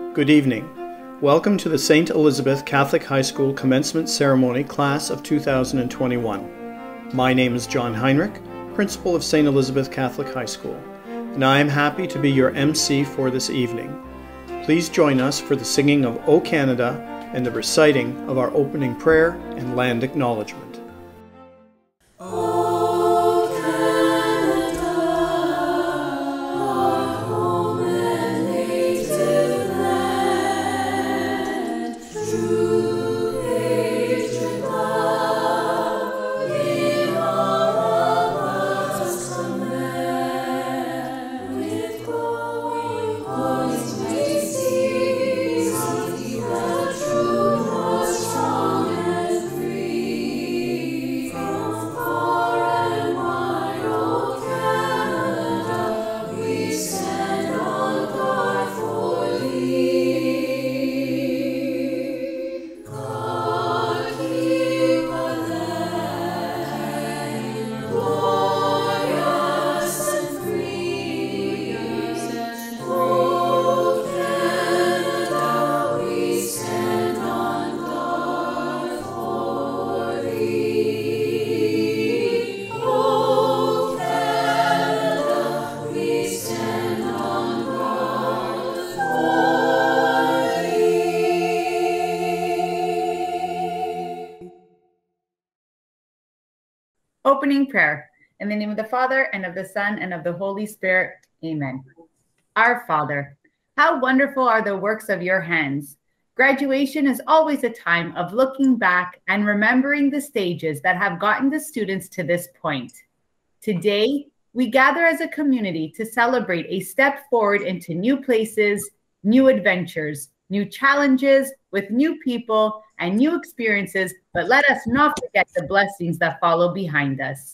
Good evening. Welcome to the St. Elizabeth Catholic High School Commencement Ceremony Class of 2021. My name is John Heinrich, Principal of St. Elizabeth Catholic High School, and I am happy to be your MC for this evening. Please join us for the singing of O Canada and the reciting of our opening prayer and land acknowledgement. Opening prayer. In the name of the Father, and of the Son, and of the Holy Spirit. Amen. Our Father, how wonderful are the works of your hands. Graduation is always a time of looking back and remembering the stages that have gotten the students to this point. Today, we gather as a community to celebrate a step forward into new places, new adventures, new challenges with new people and new experiences, but let us not forget the blessings that follow behind us.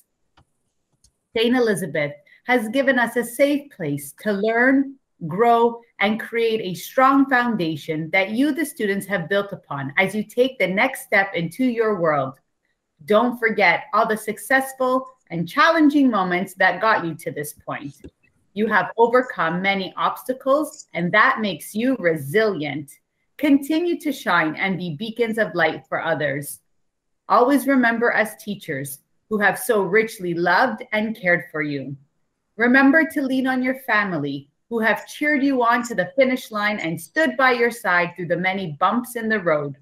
St. Elizabeth has given us a safe place to learn, grow, and create a strong foundation that you, the students, have built upon as you take the next step into your world. Don't forget all the successful and challenging moments that got you to this point. You have overcome many obstacles, and that makes you resilient. Continue to shine and be beacons of light for others. Always remember us teachers who have so richly loved and cared for you. Remember to lean on your family who have cheered you on to the finish line and stood by your side through the many bumps in the road.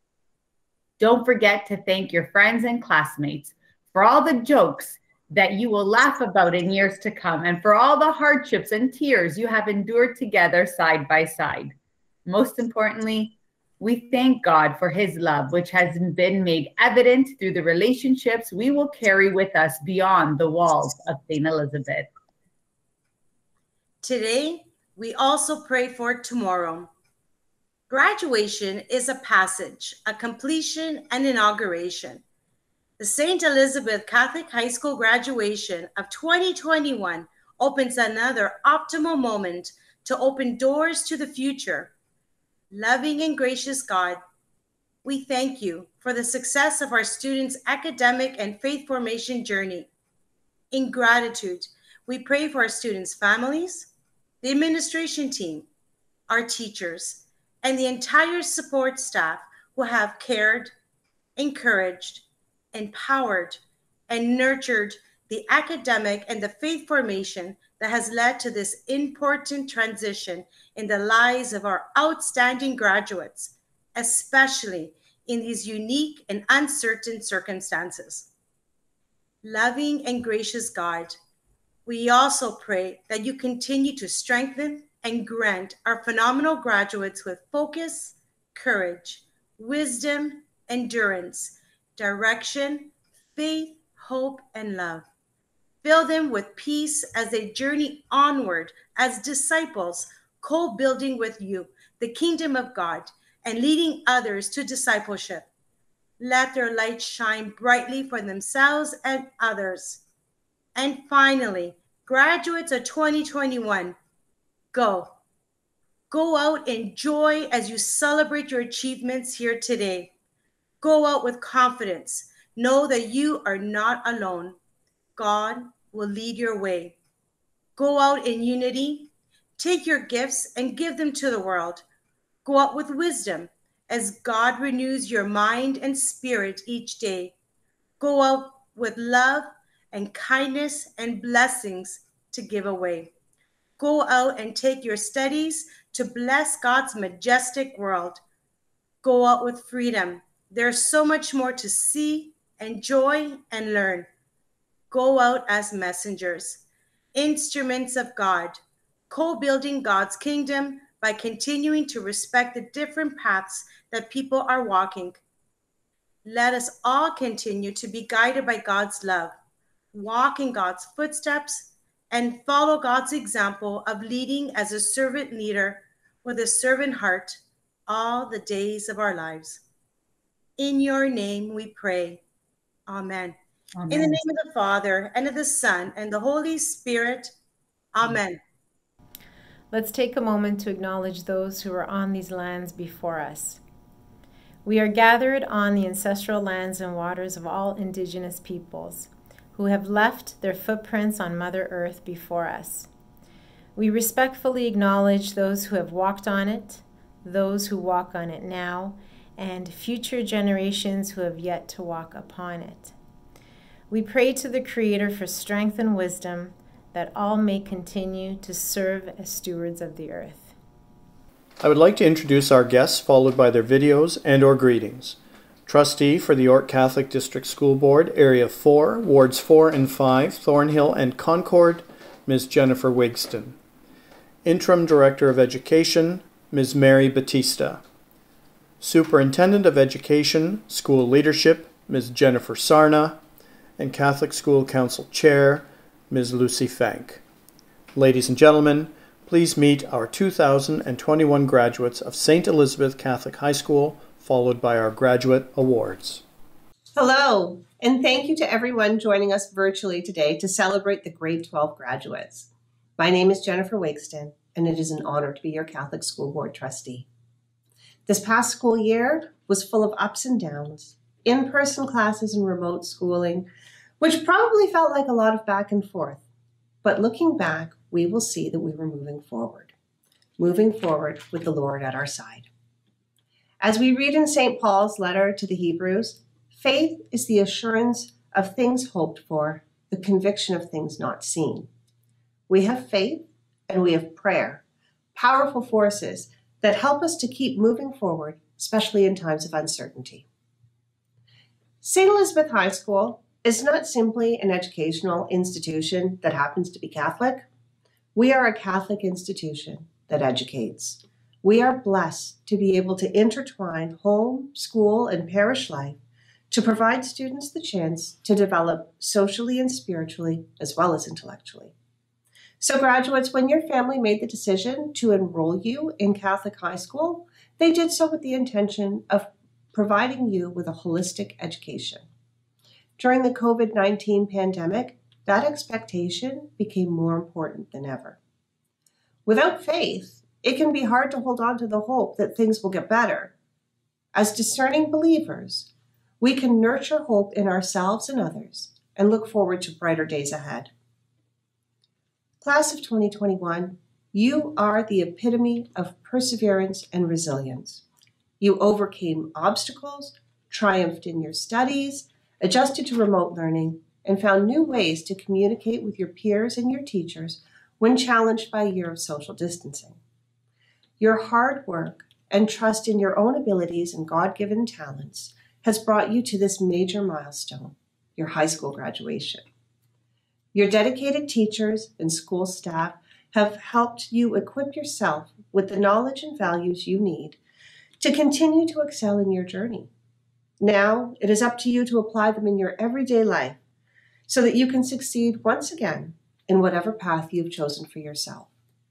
Don't forget to thank your friends and classmates for all the jokes that you will laugh about in years to come, and for all the hardships and tears you have endured together side by side. Most importantly, we thank God for his love, which has been made evident through the relationships we will carry with us beyond the walls of St. Elizabeth. Today, we also pray for tomorrow. Graduation is a passage, a completion, and inauguration. The St. Elizabeth Catholic High School graduation of 2021 opens another optimal moment to open doors to the future. Loving and gracious God, we thank you for the success of our students' academic and faith formation journey. In gratitude, we pray for our students' families, the administration team, our teachers, and the entire support staff who have cared, encouraged, empowered, and nurtured the academic and the faith formation that has led to this important transition in the lives of our outstanding graduates, especially in these unique and uncertain circumstances. Loving and gracious God, we also pray that you continue to strengthen and grant our phenomenal graduates with focus, courage, wisdom, endurance, direction, faith, hope, and love. Fill them with peace as they journey onward as disciples, co-building with you the kingdom of God and leading others to discipleship. Let their light shine brightly for themselves and others. And finally, graduates of 2021, go. Go out in joy as you celebrate your achievements here today. Go out with confidence. Know that you are not alone. God will lead your way. Go out in unity. Take your gifts and give them to the world. Go out with wisdom as God renews your mind and spirit each day. Go out with love and kindness and blessings to give away. Go out and take your studies to bless God's majestic world. Go out with freedom. There's so much more to see, enjoy, and learn. Go out as messengers, instruments of God, co-building God's kingdom by continuing to respect the different paths that people are walking. Let us all continue to be guided by God's love, walk in God's footsteps, and follow God's example of leading as a servant leader with a servant heart all the days of our lives. In your name we pray. Amen. Amen. In the name of the Father, and of the Son, and the Holy Spirit. Amen. Let's take a moment to acknowledge those who are on these lands before us. We are gathered on the ancestral lands and waters of all indigenous peoples who have left their footprints on Mother Earth before us. We respectfully acknowledge those who have walked on it, those who walk on it now, and future generations who have yet to walk upon it. We pray to the Creator for strength and wisdom, that all may continue to serve as stewards of the earth. I would like to introduce our guests, followed by their videos and/or greetings. Trustee for the York Catholic District School Board, Area 4, Wards 4 and 5, Thornhill and Concord, Ms. Jennifer Wigston. Interim Director of Education, Ms. Mary Bautista. Superintendent of Education, School Leadership, Ms. Jennifer Sarna, and Catholic School Council Chair, Ms. Lucie Fank. Ladies and gentlemen, please meet our 2021 graduates of St. Elizabeth Catholic High School, followed by our graduate awards. Hello, and thank you to everyone joining us virtually today to celebrate the grade 12 graduates. My name is Jennifer Wigston, and it is an honor to be your Catholic School Board trustee. This past school year was full of ups and downs, in-person classes and remote schooling, which probably felt like a lot of back and forth. But looking back, we will see that we were moving forward with the Lord at our side. As we read in St. Paul's letter to the Hebrews, faith is the assurance of things hoped for, the conviction of things not seen. We have faith and we have prayer, powerful forces that help us to keep moving forward, especially in times of uncertainty. St. Elizabeth High School is not simply an educational institution that happens to be Catholic. We are a Catholic institution that educates. We are blessed to be able to intertwine home, school, and parish life to provide students the chance to develop socially and spiritually as well as intellectually. So graduates, when your family made the decision to enroll you in Catholic high school, they did so with the intention of providing you with a holistic education. During the COVID-19 pandemic, that expectation became more important than ever. Without faith, it can be hard to hold on to the hope that things will get better. As discerning believers, we can nurture hope in ourselves and others and look forward to brighter days ahead. Class of 2021, you are the epitome of perseverance and resilience. You overcame obstacles, triumphed in your studies, adjusted to remote learning, and found new ways to communicate with your peers and your teachers when challenged by a year of social distancing. Your hard work and trust in your own abilities and God-given talents has brought you to this major milestone, your high school graduation. Your dedicated teachers and school staff have helped you equip yourself with the knowledge and values you need to continue to excel in your journey. Now, it is up to you to apply them in your everyday life so that you can succeed once again in whatever path you've chosen for yourself.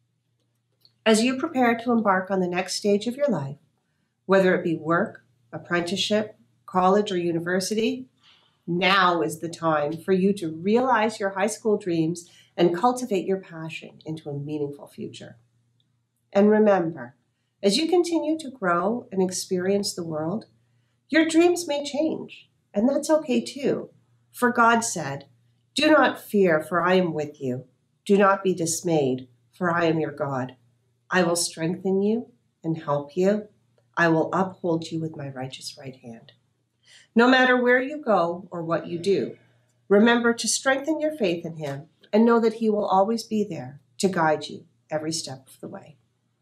As you prepare to embark on the next stage of your life, whether it be work, apprenticeship, college, or university, now is the time for you to realize your high school dreams and cultivate your passion into a meaningful future. And remember, as you continue to grow and experience the world, your dreams may change, and that's okay too. For God said, "Do not fear, for I am with you. Do not be dismayed, for I am your God. I will strengthen you and help you I will uphold you with my righteous right hand. No matter where you go or what you do, remember to strengthen your faith in him and know that he will always be there to guide you every step of the way.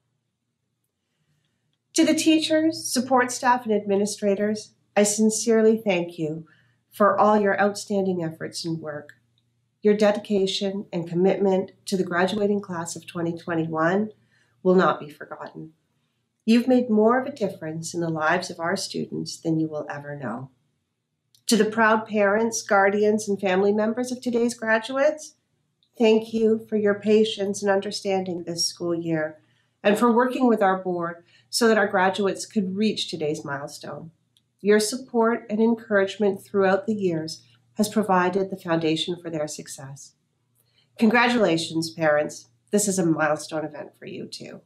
To the teachers, support staff, and administrators, I sincerely thank you for all your outstanding efforts and work. Your dedication and commitment to the graduating class of 2021 will not be forgotten. You've made more of a difference in the lives of our students than you will ever know. To the proud parents, guardians, and family members of today's graduates, thank you for your patience and understanding this school year and for working with our board so that our graduates could reach today's milestone. Your support and encouragement throughout the years has provided the foundation for their success. Congratulations, parents. This is a milestone event for you too.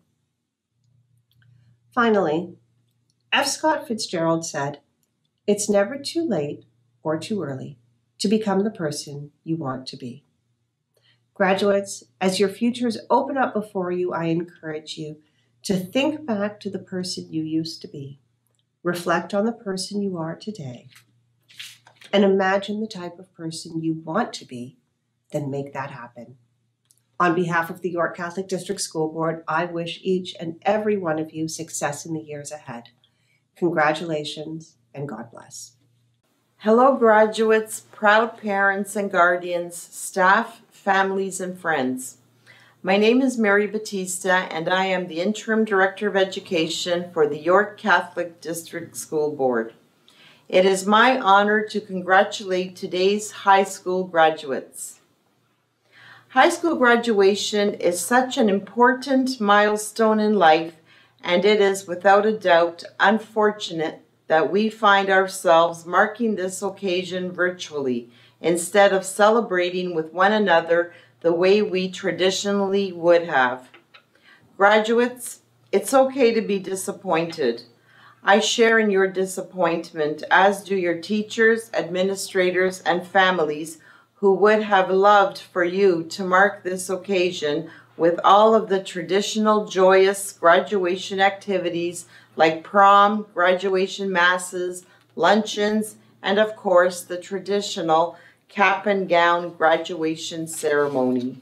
Finally, F. Scott Fitzgerald said, "It's never too late or too early to become the person you want to be." Graduates, as your futures open up before you, I encourage you to think back to the person you used to be, reflect on the person you are today, and imagine the type of person you want to be, then make that happen. On behalf of the York Catholic District School Board, I wish each and every one of you success in the years ahead. Congratulations and God bless. Hello, graduates, proud parents and guardians, staff, families, and friends. My name is Mary Bautista, and I am the Interim Director of Education for the York Catholic District School Board. It is my honor to congratulate today's high school graduates. High school graduation is such an important milestone in life, and it is without a doubt unfortunate that we find ourselves marking this occasion virtually instead of celebrating with one another the way we traditionally would have. Graduates, it's okay to be disappointed. I share in your disappointment, as do your teachers, administrators, and families who would have loved for you to mark this occasion with all of the traditional joyous graduation activities like prom, graduation masses, luncheons, and of course the traditional cap and gown graduation ceremony.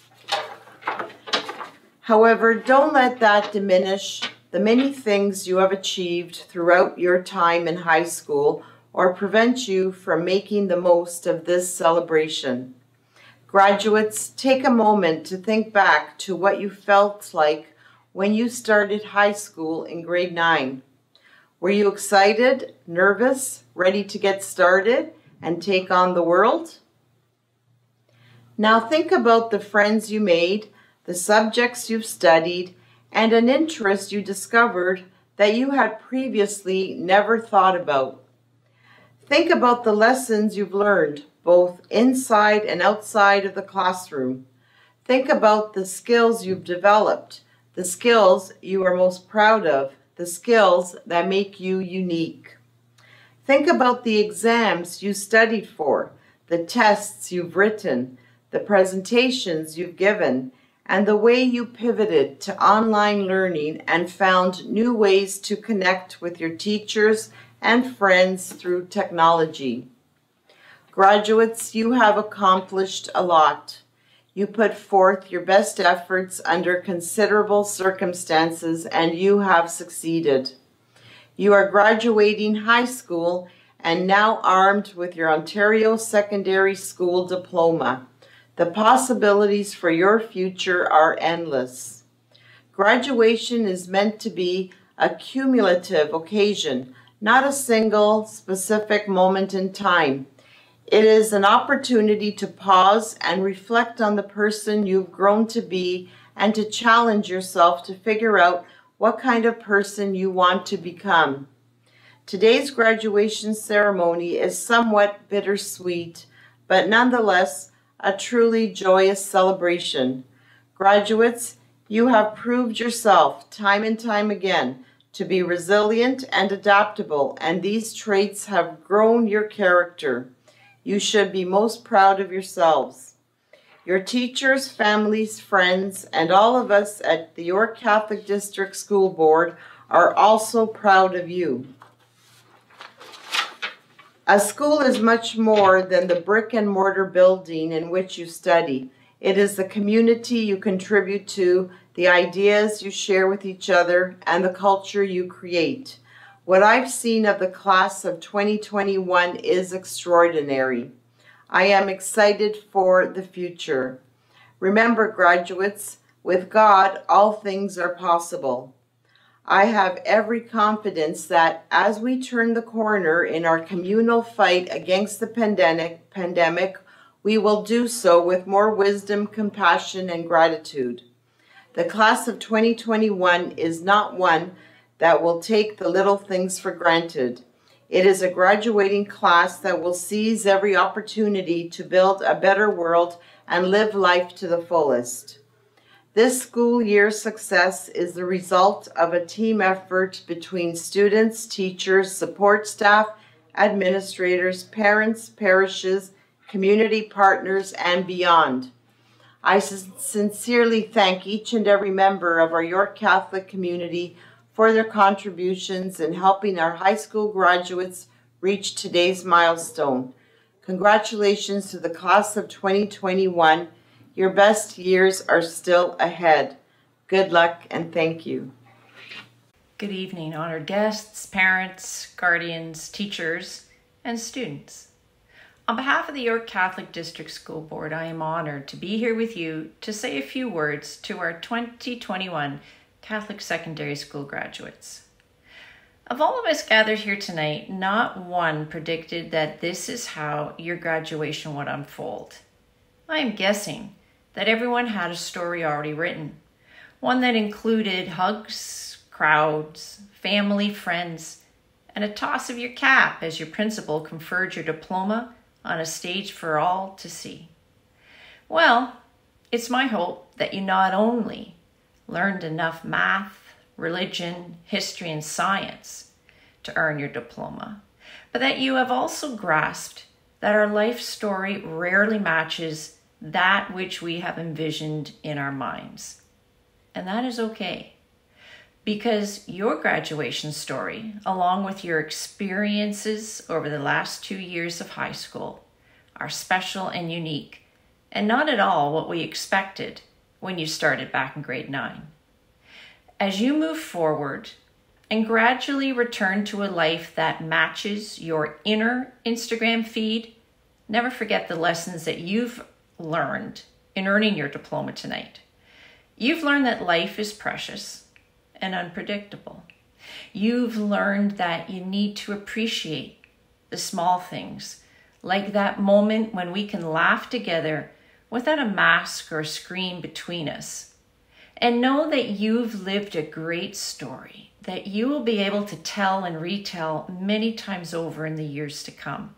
However, don't let that diminish the many things you have achieved throughout your time in high school or prevent you from making the most of this celebration. Graduates, take a moment to think back to what you felt like when you started high school in grade 9. Were you excited, nervous, ready to get started and take on the world? Now think about the friends you made, the subjects you've studied, and an interest you discovered that you had previously never thought about. Think about the lessons you've learned, both inside and outside of the classroom. Think about the skills you've developed, the skills you are most proud of, the skills that make you unique. Think about the exams you studied for, the tests you've written, the presentations you've given, and the way you pivoted to online learning and found new ways to connect with your teachers and friends through technology. Graduates, you have accomplished a lot. You put forth your best efforts under considerable circumstances, and you have succeeded. You are graduating high school and now armed with your Ontario Secondary School Diploma. The possibilities for your future are endless. Graduation is meant to be a cumulative occasion, not a single specific moment in time. It is an opportunity to pause and reflect on the person you've grown to be and to challenge yourself to figure out what kind of person you want to become. Today's graduation ceremony is somewhat bittersweet, but nonetheless a truly joyous celebration. Graduates, you have proved yourself time and time again to be resilient and adaptable, and these traits have grown your character. You should be most proud of yourselves. Your teachers, families, friends, and all of us at the York Catholic District School Board are also proud of you. A school is much more than the brick and mortar building in which you study. It is the community you contribute to, the ideas you share with each other, and the culture you create. What I've seen of the class of 2021 is extraordinary. I am excited for the future. Remember, graduates, with God, all things are possible. I have every confidence that as we turn the corner in our communal fight against the pandemic, we will do so with more wisdom, compassion, and gratitude. The class of 2021 is not one that will take the little things for granted. It is a graduating class that will seize every opportunity to build a better world and live life to the fullest. This school year's success is the result of a team effort between students, teachers, support staff, administrators, parents, parishes, community partners, and beyond. I sincerely thank each and every member of our York Catholic community for their contributions in helping our high school graduates reach today's milestone. Congratulations to the class of 2021. Your best years are still ahead. Good luck and thank you. Good evening, honored guests, parents, guardians, teachers, and students. On behalf of the York Catholic District School Board, I am honored to be here with you to say a few words to our 2021 Catholic Secondary School graduates. Of all of us gathered here tonight, not one predicted that this is how your graduation would unfold. I am guessing that everyone had a story already written, one that included hugs, crowds, family, friends, and a toss of your cap as your principal conferred your diploma on a stage for all to see. Well, it's my hope that you not only learned enough math, religion, history, and science to earn your diploma, but that you have also grasped that our life story rarely matches that which we have envisioned in our minds. And that is okay, because your graduation story, along with your experiences over the last 2 years of high school, are special and unique, and not at all what we expected when you started back in grade 9. As you move forward and gradually return to a life that matches your inner Instagram feed, never forget the lessons that you've learned in earning your diploma tonight. You've learned that life is precious and unpredictable. You've learned that you need to appreciate the small things, like that moment when we can laugh together without a mask or a screen between us. And know that you've lived a great story that you will be able to tell and retell many times over in the years to come.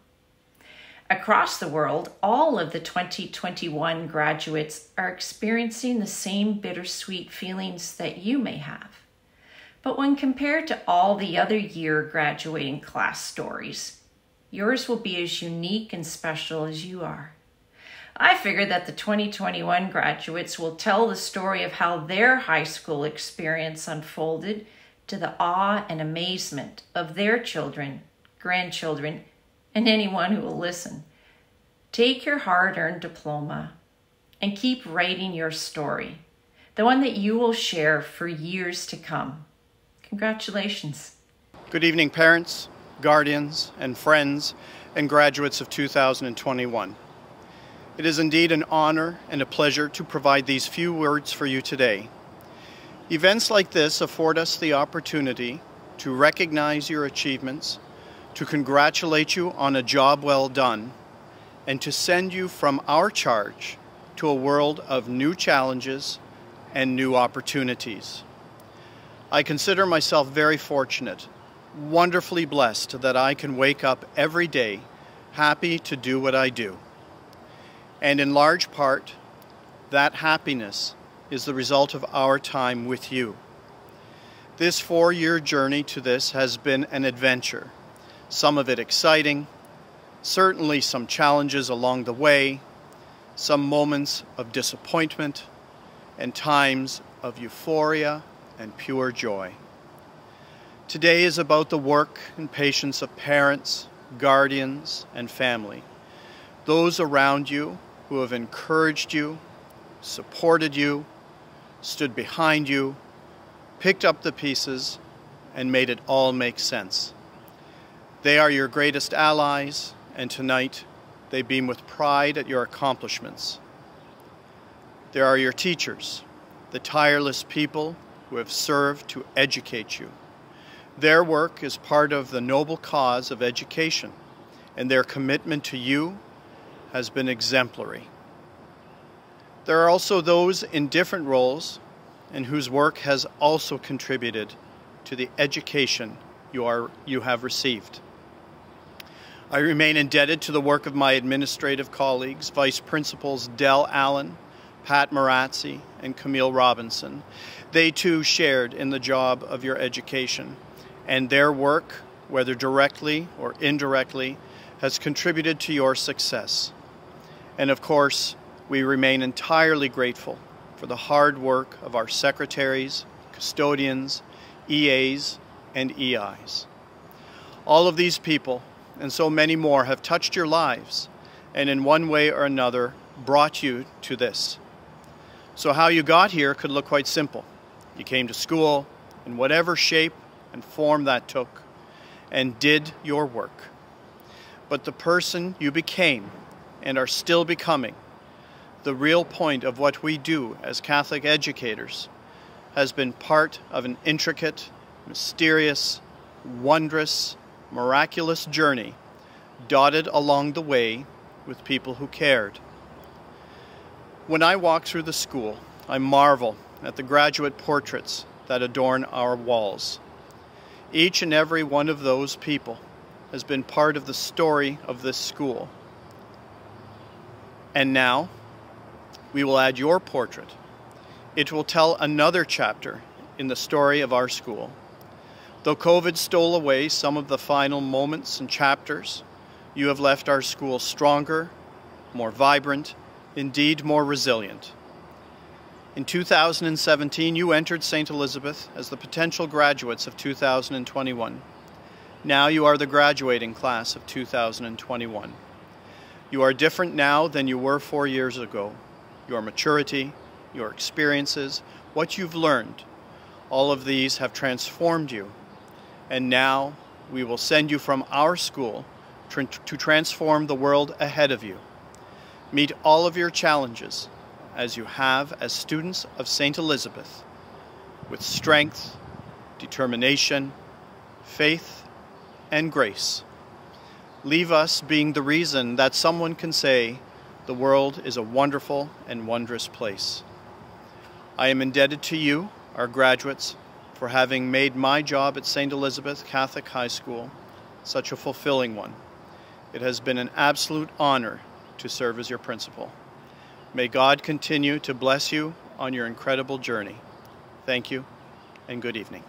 Across the world, all of the 2021 graduates are experiencing the same bittersweet feelings that you may have. But when compared to all the other year graduating class stories, yours will be as unique and special as you are. I figure that the 2021 graduates will tell the story of how their high school experience unfolded to the awe and amazement of their children, grandchildren, and anyone who will listen. Take your hard-earned diploma and keep writing your story, the one that you will share for years to come. Congratulations. Good evening, parents, guardians, and friends, and graduates of 2021. It is indeed an honor and a pleasure to provide these few words for you today. Events like this afford us the opportunity to recognize your achievements, to congratulate you on a job well done, and to send you from our charge to a world of new challenges and new opportunities. I consider myself very fortunate, wonderfully blessed that I can wake up every day happy to do what I do. And in large part, that happiness is the result of our time with you. This 4-year journey to this has been an adventure. Some of it exciting, certainly some challenges along the way, some moments of disappointment, and times of euphoria and pure joy. Today is about the work and patience of parents, guardians, and family. Those around you who have encouraged you, supported you, stood behind you, picked up the pieces, and made it all make sense. They are your greatest allies, and tonight they beam with pride at your accomplishments. There are your teachers, the tireless people who have served to educate you. Their work is part of the noble cause of education, and their commitment to you has been exemplary. There are also those in different roles and whose work has also contributed to the education you have received. I remain indebted to the work of my administrative colleagues, Vice Principals Del Allen, Pat Marazzi, and Camille Robinson. They too shared in the job of your education, and their work, whether directly or indirectly, has contributed to your success. And of course, we remain entirely grateful for the hard work of our secretaries, custodians, EAs, and EIs. All of these people, and so many more, have touched your lives and in one way or another brought you to this. So how you got here could look quite simple. You came to school in whatever shape and form that took and did your work. But the person you became and are still becoming, the real point of what we do as Catholic educators, has been part of an intricate, mysterious, wondrous, miraculous journey dotted along the way with people who cared. When I walk through the school, I marvel at the graduate portraits that adorn our walls. Each and every one of those people has been part of the story of this school. And now, we will add your portrait. It will tell another chapter in the story of our school. Though COVID stole away some of the final moments and chapters, you have left our school stronger, more vibrant, indeed more resilient. In 2017, you entered St. Elizabeth as the potential graduates of 2021. Now you are the graduating class of 2021. You are different now than you were 4 years ago. Your maturity, your experiences, what you've learned, all of these have transformed you. And now we will send you from our school to transform the world ahead of you. Meet all of your challenges as you have as students of St. Elizabeth, with strength, determination, faith, and grace. Leave us being the reason that someone can say, the world is a wonderful and wondrous place. I am indebted to you, our graduates, for having made my job at St. Elizabeth Catholic High School such a fulfilling one. It has been an absolute honor to serve as your principal. May God continue to bless you on your incredible journey. Thank you, and good evening.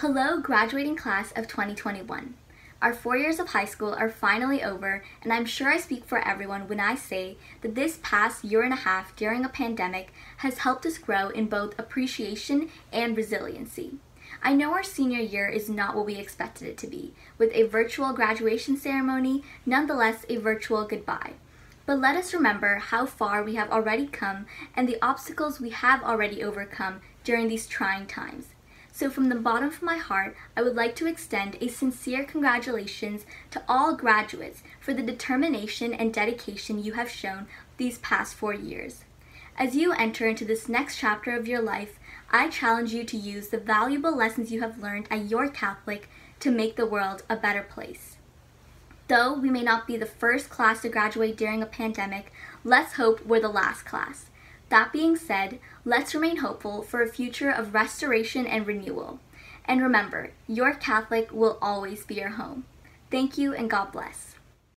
Hello, graduating class of 2021. Our 4 years of high school are finally over, and I'm sure I speak for everyone when I say that this past year and a half during a pandemic has helped us grow in both appreciation and resiliency. I know our senior year is not what we expected it to be, with a virtual graduation ceremony, nonetheless a virtual goodbye. But let us remember how far we have already come and the obstacles we have already overcome during these trying times. So from the bottom of my heart, I would like to extend a sincere congratulations to all graduates for the determination and dedication you have shown these past 4 years. As you enter into this next chapter of your life, I challenge you to use the valuable lessons you have learned at your Catholic to make the world a better place. Though we may not be the first class to graduate during a pandemic, let's hope we're the last class. That being said, let's remain hopeful for a future of restoration and renewal. And remember, your Catholic will always be your home. Thank you and God bless.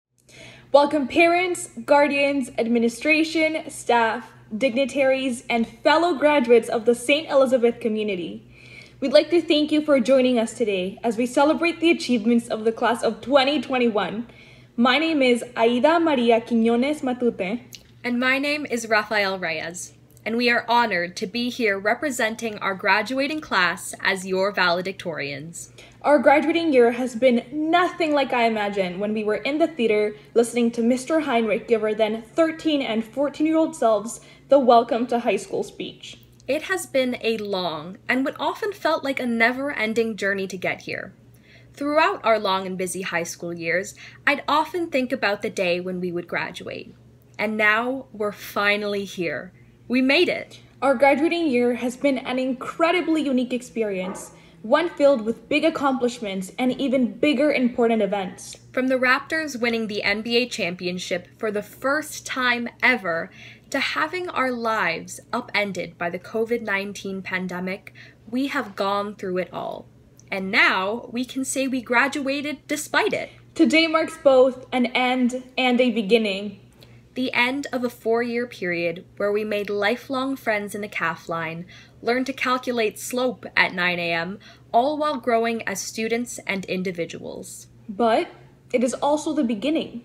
Welcome parents, guardians, administration, staff, dignitaries, and fellow graduates of the St. Elizabeth community. We'd like to thank you for joining us today as we celebrate the achievements of the class of 2021. My name is Aida Maria Quiñones Matute. And my name is Rafael Reyes, and we are honored to be here representing our graduating class as your valedictorians. Our graduating year has been nothing like I imagined when we were in the theater listening to Mr. Heinrich give our then 13 and 14-year-old selves the welcome to high school speech. It has been a long and what often felt like a never-ending journey to get here. Throughout our long and busy high school years, I'd often think about the day when we would graduate. And now we're finally here. We made it. Our graduating year has been an incredibly unique experience, one filled with big accomplishments and even bigger important events. From the Raptors winning the NBA championship for the first time ever, to having our lives upended by the COVID-19 pandemic, we have gone through it all. And now we can say we graduated despite it. Today marks both an end and a beginning. The end of a 4-year period where we made lifelong friends in the calf line, learned to calculate slope at 9 a.m., all while growing as students and individuals. But it is also the beginning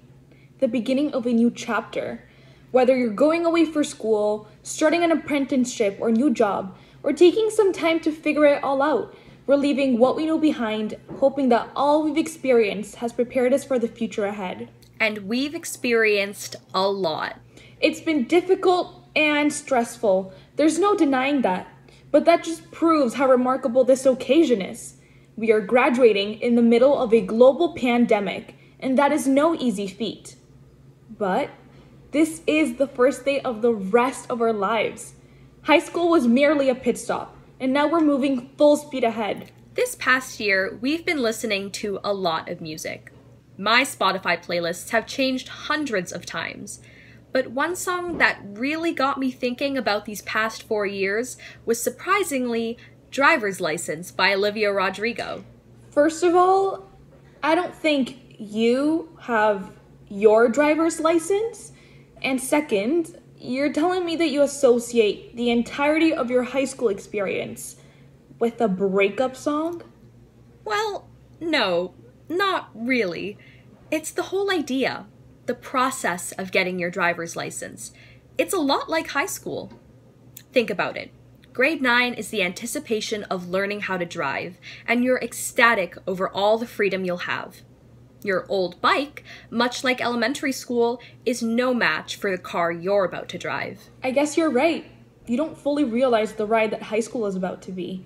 of a new chapter. Whether you're going away for school, starting an apprenticeship or new job, or taking some time to figure it all out, we're leaving what we know behind, hoping that all we've experienced has prepared us for the future ahead. And we've experienced a lot. It's been difficult and stressful. There's no denying that. But that just proves how remarkable this occasion is. We are graduating in the middle of a global pandemic, and that is no easy feat. But this is the first day of the rest of our lives. High school was merely a pit stop, and now we're moving full speed ahead. This past year, we've been listening to a lot of music. My Spotify playlists have changed hundreds of times, but one song that really got me thinking about these past 4 years was surprisingly Driver's License by Olivia Rodrigo. First of all, I don't think you have your driver's license, and second, you're telling me that you associate the entirety of your high school experience with a breakup song? Well, no, not really. It's the whole idea, the process of getting your driver's license. It's a lot like high school. Think about it. Grade 9 is the anticipation of learning how to drive, and you're ecstatic over all the freedom you'll have. Your old bike, much like elementary school, is no match for the car you're about to drive. I guess you're right. You don't fully realize the ride that high school is about to be.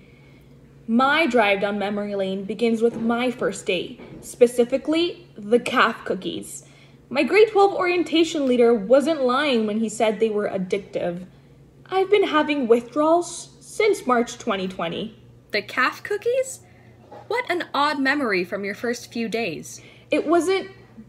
My drive down memory lane begins with my first date, specifically the calf cookies. My grade 12 orientation leader wasn't lying when he said they were addictive. I've been having withdrawals since March 2020. The calf cookies? What an odd memory from your first few days. It wasn't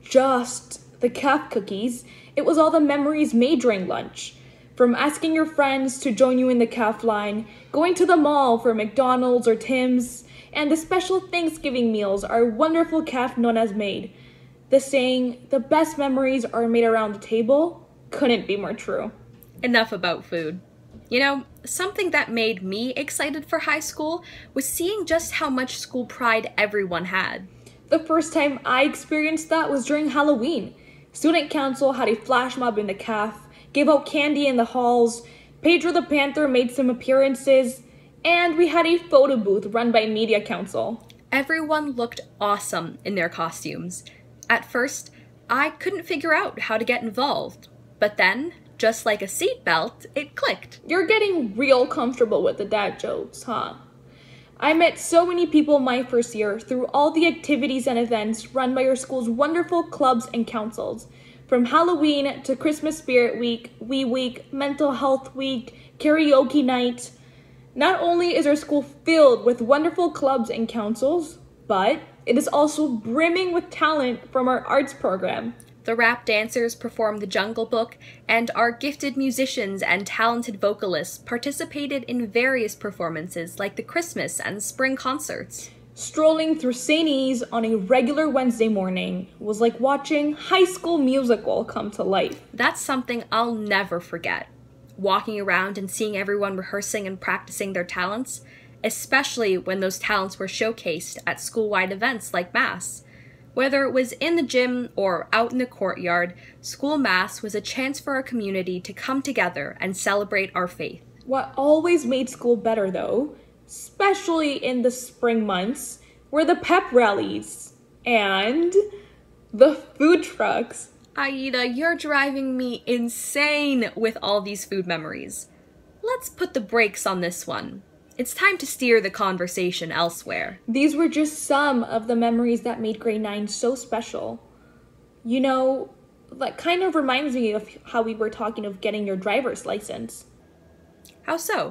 just the calf cookies, it was all the memories made during lunch. From asking your friends to join you in the calf line, going to the mall for McDonald's or Tim's, and the special Thanksgiving meals our wonderful calf nonas made. The saying, the best memories are made around the table, couldn't be more true. Enough about food. You know, something that made me excited for high school was seeing just how much school pride everyone had. The first time I experienced that was during Halloween. Student council had a flash mob in the caf, gave out candy in the halls, Pedro the Panther made some appearances, and we had a photo booth run by Media Council. Everyone looked awesome in their costumes. At first, I couldn't figure out how to get involved, but then, just like a seatbelt, it clicked. You're getting real comfortable with the dad jokes, huh? I met so many people my first year through all the activities and events run by your school's wonderful clubs and councils. From Halloween to Christmas Spirit Week, Wee Week, Mental Health Week, Karaoke Night. Not only is our school filled with wonderful clubs and councils, but it is also brimming with talent from our arts program. The rap dancers performed the Jungle Book, and our gifted musicians and talented vocalists participated in various performances like the Christmas and spring concerts. Strolling through St. E's on a regular Wednesday morning was like watching High School Musical come to life. That's something I'll never forget. Walking around and seeing everyone rehearsing and practicing their talents, especially when those talents were showcased at school-wide events like Mass. Whether it was in the gym or out in the courtyard, school Mass was a chance for our community to come together and celebrate our faith. What always made school better, though, especially in the spring months, were the pep rallies and the food trucks. Aida, you're driving me insane with all these food memories. Let's put the brakes on this one. It's time to steer the conversation elsewhere. These were just some of the memories that made grade 9 so special. You know, that kind of reminds me of how we were talking of getting your driver's license. How so?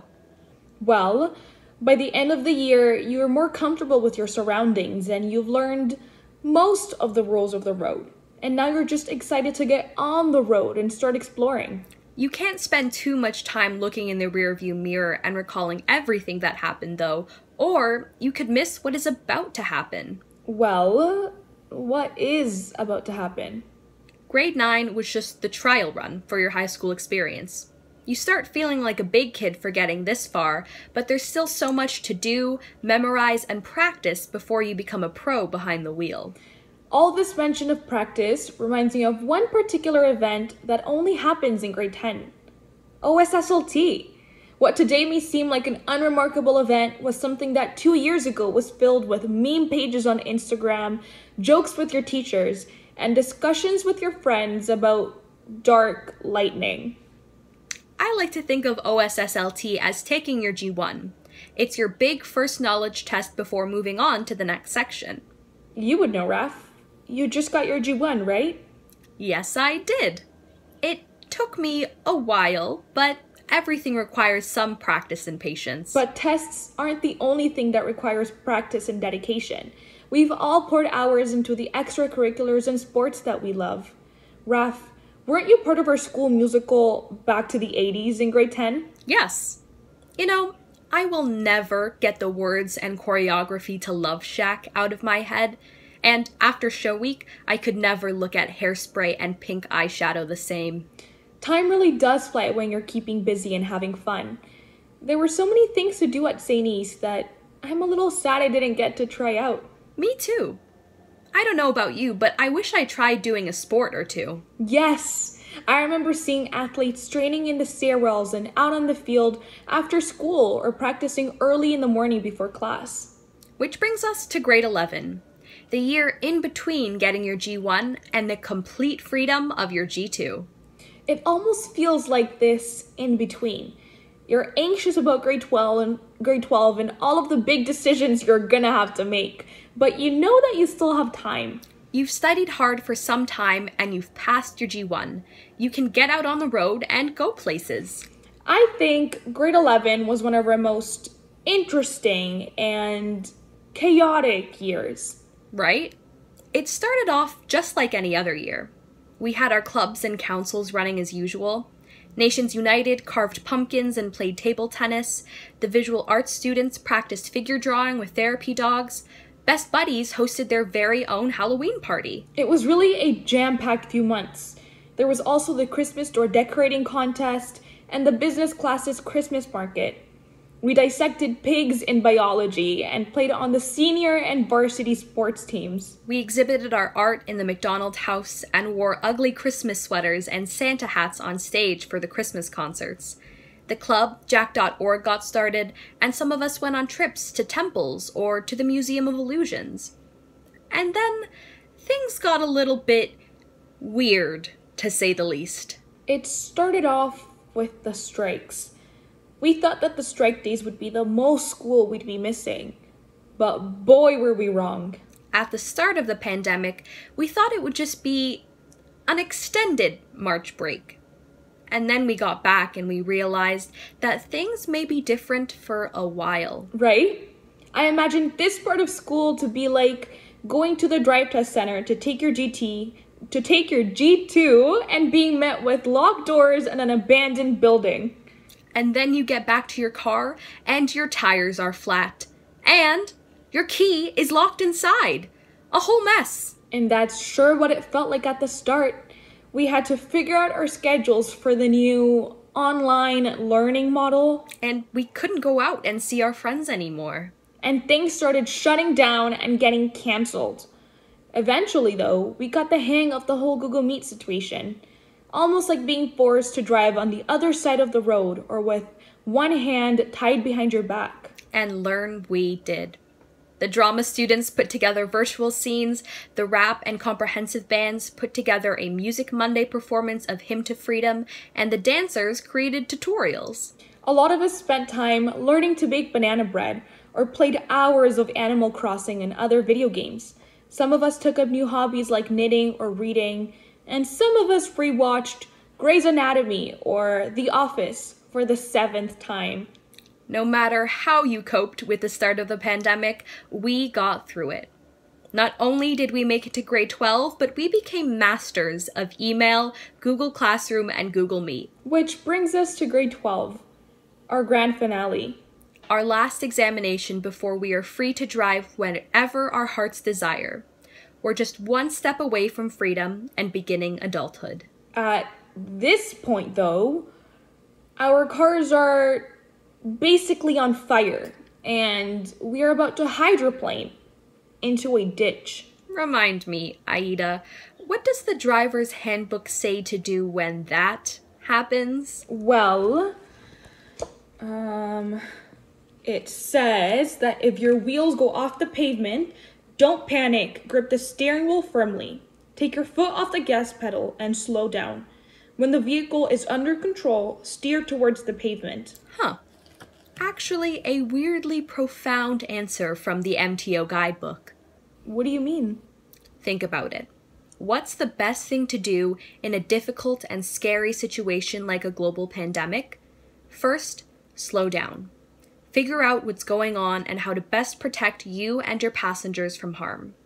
Well, by the end of the year, you are more comfortable with your surroundings and you've learned most of the rules of the road. And now you're just excited to get on the road and start exploring. You can't spend too much time looking in the rearview mirror and recalling everything that happened, though, or you could miss what is about to happen. Well, what is about to happen? Grade 9 was just the trial run for your high school experience. You start feeling like a big kid for getting this far, but there's still so much to do, memorize, and practice before you become a pro behind the wheel. All this mention of practice reminds me of one particular event that only happens in grade 10. OSSLT. What today may seem like an unremarkable event was something that 2 years ago was filled with meme pages on Instagram, jokes with your teachers, and discussions with your friends about dark lightning. I like to think of OSSLT as taking your G1. It's your big first knowledge test before moving on to the next section. You would know, Raph. You just got your G1, right? Yes, I did. It took me a while, but everything requires some practice and patience. But tests aren't the only thing that requires practice and dedication. We've all poured hours into the extracurriculars and sports that we love. Raph, weren't you part of our school musical Back to the 80s in grade 10? Yes. You know, I will never get the words and choreography to Love Shack out of my head. And after show week, I could never look at Hairspray and pink eyeshadow the same. Time really does fly when you're keeping busy and having fun. There were so many things to do at St. E's that I'm a little sad I didn't get to try out. Me too. I don't know about you, but I wish I tried doing a sport or two. Yes! I remember seeing athletes training in the stairwells and out on the field after school or practicing early in the morning before class. Which brings us to grade 11. The year in between getting your G1 and the complete freedom of your G2. It almost feels like this in between. You're anxious about grade 12 and all of the big decisions you're gonna have to make, but you know that you still have time. You've studied hard for some time and you've passed your G1. You can get out on the road and go places. I think grade 11 was one of our most interesting and chaotic years. Right? It started off just like any other year. We had our clubs and councils running as usual. Nations United carved pumpkins and played table tennis. The visual arts students practiced figure drawing with therapy dogs. Best Buddies hosted their very own Halloween party. It was really a jam-packed few months. There was also the Christmas door decorating contest, and the business class's Christmas market. We dissected pigs in biology and played on the senior and varsity sports teams. We exhibited our art in the McDonald house and wore ugly Christmas sweaters and Santa hats on stage for the Christmas concerts. The club, Jack.org, got started, and some of us went on trips to temples or to the Museum of Illusions. And then things got a little bit weird, to say the least. It started off with the strikes. We thought that the strike days would be the most school we'd be missing. But boy, were we wrong. At the start of the pandemic, we thought it would just be an extended March break. And then we got back and we realized that things may be different for a while. Right? I imagined this part of school to be like going to the drive test center to take your G2 and being met with locked doors and an abandoned building. And then you get back to your car and your tires are flat. And your key is locked inside. A whole mess. And that's sure what it felt like at the start. We had to figure out our schedules for the new online learning model. And we couldn't go out and see our friends anymore. And things started shutting down and getting canceled. Eventually, though, we got the hang of the whole Google Meet situation. Almost like being forced to drive on the other side of the road or with one hand tied behind your back. And learn we did. The drama students put together virtual scenes, the rap and comprehensive bands put together a Music Monday performance of Hymn to Freedom, and the dancers created tutorials. A lot of us spent time learning to bake banana bread or played hours of Animal Crossing and other video games. Some of us took up new hobbies like knitting or reading, and some of us rewatched Grey's Anatomy or The Office for the 7th time. No matter how you coped with the start of the pandemic, we got through it. Not only did we make it to grade 12, but we became masters of email, Google Classroom, and Google Meet. Which brings us to grade 12, our grand finale. Our last examination before we are free to drive whenever our hearts desire. We're just one step away from freedom and beginning adulthood. At this point, though, our cars are basically on fire, and we are about to hydroplane into a ditch. Remind me, Aida, what does the driver's handbook say to do when that happens? Well, it says that if your wheels go off the pavement, don't panic, grip the steering wheel firmly. Take your foot off the gas pedal and slow down. When the vehicle is under control, steer towards the pavement. Huh. Actually, a weirdly profound answer from the MTO guidebook. What do you mean? Think about it. What's the best thing to do in a difficult and scary situation like a global pandemic? First, slow down. Figure out what's going on and how to best protect you and your passengers from harm.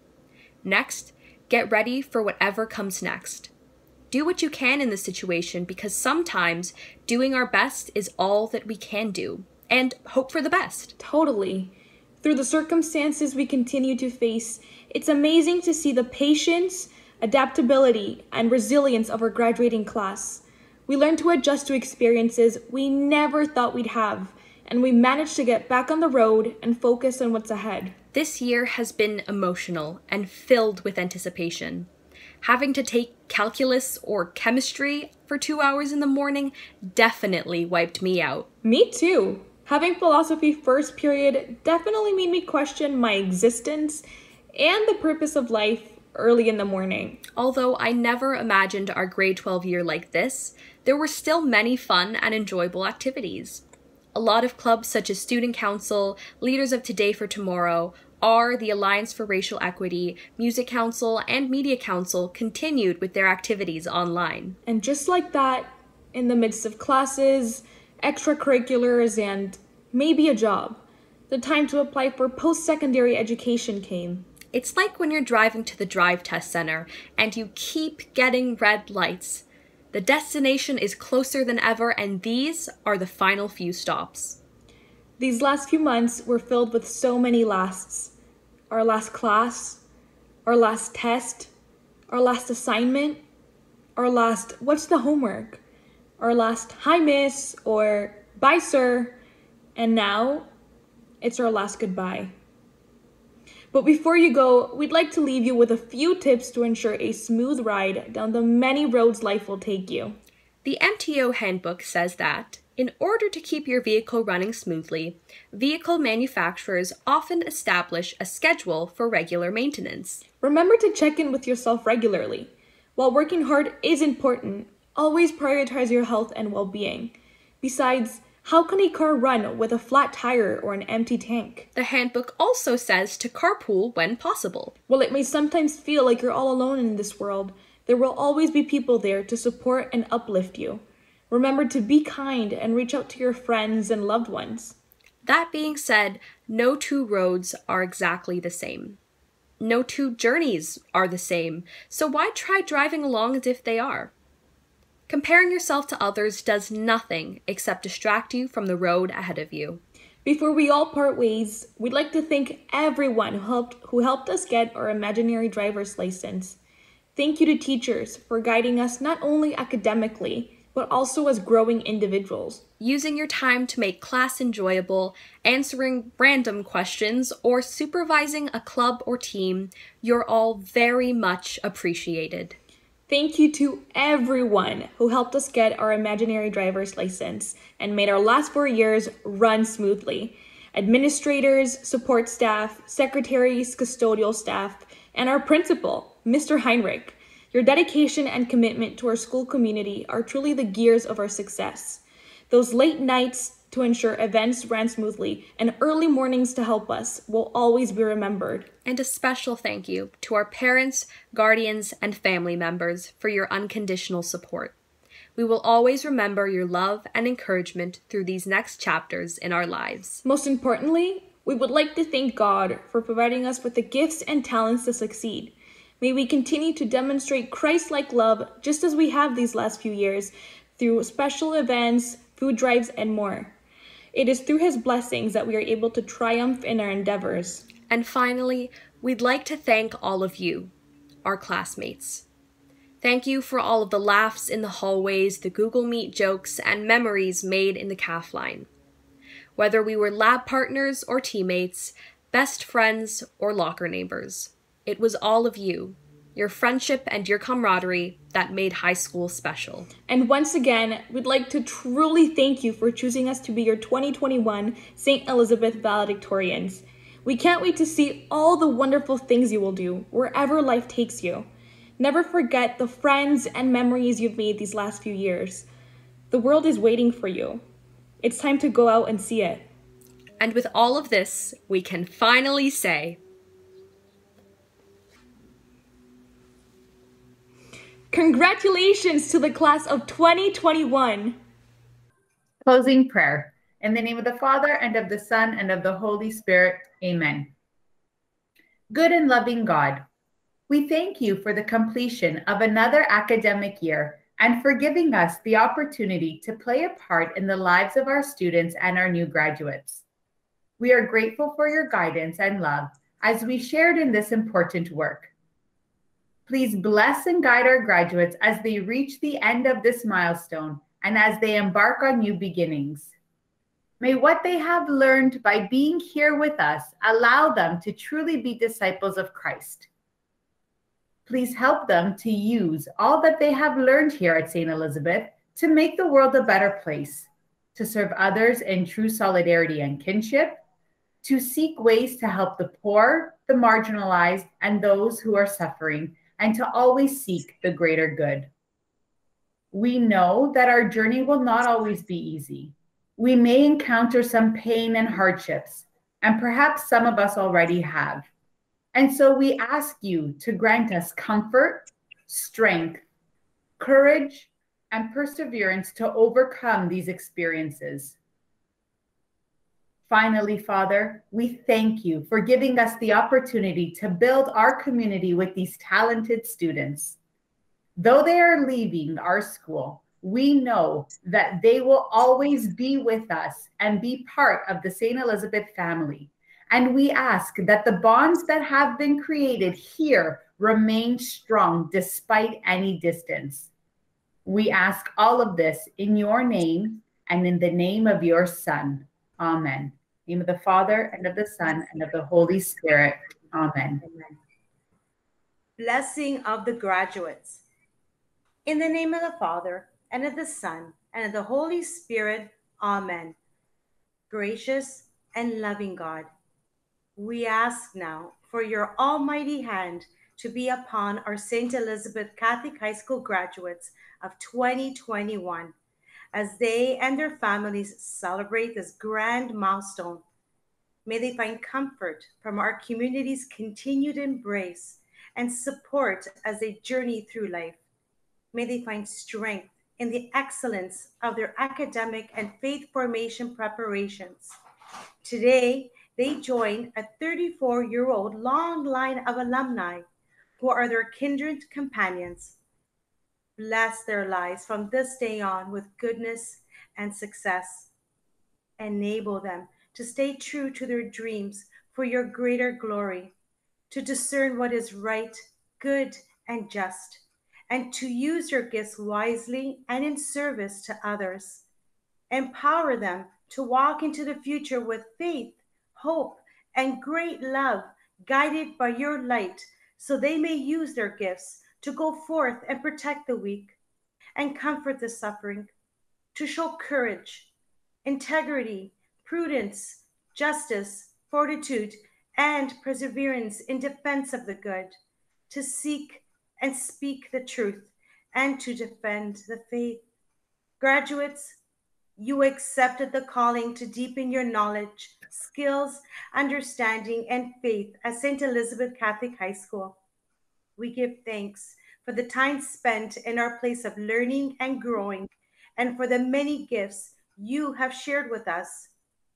Next, get ready for whatever comes next. Do what you can in this situation because sometimes doing our best is all that we can do, and hope for the best. Totally. Through the circumstances we continue to face, it's amazing to see the patience, adaptability, and resilience of our graduating class. We learned to adjust to experiences we never thought we'd have, and we managed to get back on the road and focus on what's ahead. This year has been emotional and filled with anticipation. Having to take calculus or chemistry for 2 hours in the morning definitely wiped me out. Me too. Having philosophy first period definitely made me question my existence and the purpose of life early in the morning. Although I never imagined our grade 12 year like this, there were still many fun and enjoyable activities. A lot of clubs such as Student Council, Leaders of Today for Tomorrow, the Alliance for Racial Equity, Music Council, and Media Council continued with their activities online. And just like that, in the midst of classes, extracurriculars, and maybe a job, the time to apply for post-secondary education came. It's like when you're driving to the drive test center and you keep getting red lights. The destination is closer than ever, and these are the final few stops. These last few months were filled with so many lasts. Our last class, our last test, our last assignment, our last, what's the homework? our last hi miss or bye sir, and now it's our last goodbye. But before you go, we'd like to leave you with a few tips to ensure a smooth ride down the many roads life will take you. The MTO handbook says that, in order to keep your vehicle running smoothly, vehicle manufacturers often establish a schedule for regular maintenance. Remember to check in with yourself regularly. While working hard is important, always prioritize your health and well-being. Besides, how can a car run with a flat tire or an empty tank? The handbook also says to carpool when possible. While it may sometimes feel like you're all alone in this world, there will always be people there to support and uplift you. Remember to be kind and reach out to your friends and loved ones. That being said, no two roads are exactly the same. No two journeys are the same, so why try driving along as if they are? Comparing yourself to others does nothing except distract you from the road ahead of you. Before we all part ways, we'd like to thank everyone who helped us get our imaginary driver's license. Thank you to teachers for guiding us not only academically, but also as growing individuals. Using your time to make class enjoyable, answering random questions, or supervising a club or team, you're all very much appreciated. Thank you to everyone who helped us get our imaginary driver's license and made our last 4 years run smoothly. Administrators, support staff, secretaries, custodial staff, and our principal, Mr. Heinrich. Your dedication and commitment to our school community are truly the gears of our success. Those late nights to ensure events ran smoothly and early mornings to help us will always be remembered. And a special thank you to our parents, guardians, and family members for your unconditional support. We will always remember your love and encouragement through these next chapters in our lives. Most importantly, we would like to thank God for providing us with the gifts and talents to succeed. May we continue to demonstrate Christ-like love just as we have these last few years through special events, food drives, and more. It is through His blessings that we are able to triumph in our endeavors. And finally, we'd like to thank all of you, our classmates. Thank you for all of the laughs in the hallways, the Google Meet jokes, and memories made in the CAF line. Whether we were lab partners or teammates, best friends or locker neighbors, it was all of you, your friendship and your camaraderie that made high school special. And once again, we'd like to truly thank you for choosing us to be your 2021 St. Elizabeth valedictorians. We can't wait to see all the wonderful things you will do wherever life takes you. Never forget the friends and memories you've made these last few years. The world is waiting for you. It's time to go out and see it. And with all of this, we can finally say, congratulations to the class of 2021. Closing prayer. In the name of the Father, and of the Son, and of the Holy Spirit. Amen. Good and loving God, we thank you for the completion of another academic year and for giving us the opportunity to play a part in the lives of our students and our new graduates. We are grateful for your guidance and love as we shared in this important work. Please bless and guide our graduates as they reach the end of this milestone and as they embark on new beginnings. May what they have learned by being here with us allow them to truly be disciples of Christ. Please help them to use all that they have learned here at St. Elizabeth to make the world a better place, to serve others in true solidarity and kinship, to seek ways to help the poor, the marginalized, and those who are suffering, and to always seek the greater good. We know that our journey will not always be easy. We may encounter some pain and hardships, and perhaps some of us already have. And so we ask you to grant us comfort, strength, courage, and perseverance to overcome these experiences. Finally, Father, we thank you for giving us the opportunity to build our community with these talented students. Though they are leaving our school, we know that they will always be with us and be part of the St. Elizabeth family. And we ask that the bonds that have been created here remain strong despite any distance. We ask all of this in your name and in the name of your Son. Amen. In the name of the Father, and of the Son, and of the Holy Spirit. Amen. Blessing of the graduates. In the name of the Father, and of the Son, and of the Holy Spirit. Amen. Gracious and loving God, we ask now for your almighty hand to be upon our St. Elizabeth Catholic High School graduates of 2021 as they and their families celebrate this grand milestone. May they find comfort from our community's continued embrace and support as they journey through life. May they find strength in the excellence of their academic and faith formation preparations. Today, they join a 34-year-old long line of alumni who are their kindred companions. Bless their lives from this day on with goodness and success. Enable them to stay true to their dreams for your greater glory, to discern what is right, good, and just, and to use your gifts wisely and in service to others. Empower them to walk into the future with faith, hope, and great love, guided by your light, so they may use their gifts to go forth and protect the weak and comfort the suffering, to show courage, integrity, prudence, justice, fortitude, and perseverance in defense of the good, to seek and speak the truth, and to defend the faith. Graduates, you accepted the calling to deepen your knowledge, skills, understanding, and faith at St. Elizabeth Catholic High School. We give thanks for the time spent in our place of learning and growing, and for the many gifts you have shared with us.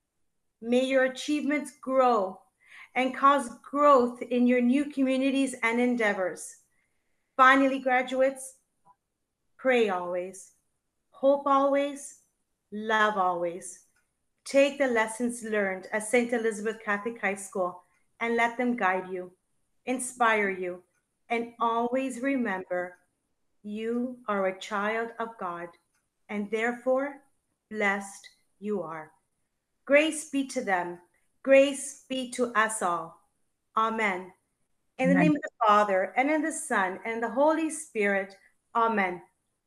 May your achievements grow and cause growth in your new communities and endeavors. Finally, graduates, pray always, hope always, love always. Take the lessons learned at St. Elizabeth Catholic High School and let them guide you, inspire you, and always remember you are a child of God, and therefore blessed you are. Grace be to them. Grace be to us all. Amen. In the name of the Father, and in the Son, and the Holy Spirit. Amen.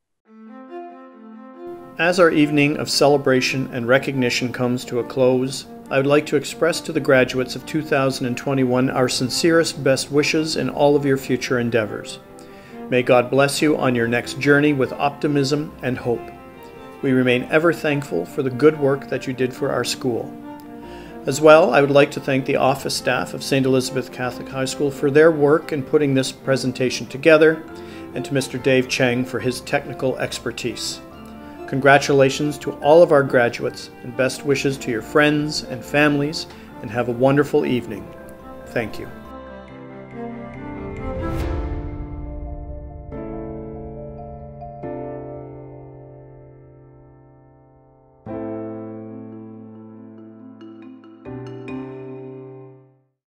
As our evening of celebration and recognition comes to a close, I would like to express to the graduates of 2021 our sincerest best wishes in all of your future endeavors. May God bless you on your next journey with optimism and hope. We remain ever thankful for the good work that you did for our school. As well, I would like to thank the office staff of St. Elizabeth Catholic High School for their work in putting this presentation together, and to Mr. Dave Cheng for his technical expertise. Congratulations to all of our graduates, and best wishes to your friends and families, and have a wonderful evening. Thank you.